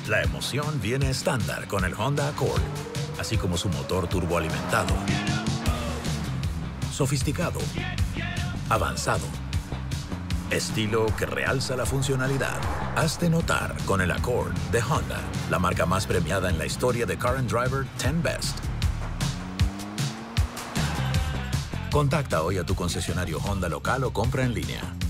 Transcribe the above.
La emoción viene estándar con el Honda Accord, así como su motor turboalimentado, sofisticado, avanzado, estilo que realza la funcionalidad. Hazte notar con el Accord de Honda, la marca más premiada en la historia de Car and Driver 10 Best. Contacta hoy a tu concesionario Honda local o compra en línea.